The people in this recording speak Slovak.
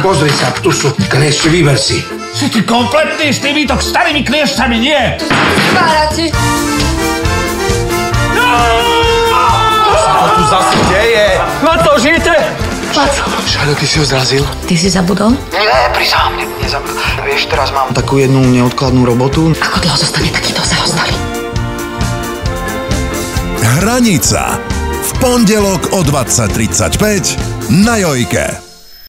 pozri sa, tu sú kliešte, vyber si. Si ty kompletný s týmito starými kliešťami, nie? Vytvárate. Čo sa to tu zase deje? Maco, žijete? Maco. Šaľo, ty si ho zrazil? Ty si zabudol? Nie, prisám, nezabudol. Vieš, teraz mám takú jednu neodkladnú robotu. Ako dlho zostane takýto zaostalý? Hranica. V pondelok o 20:35 na Jojke.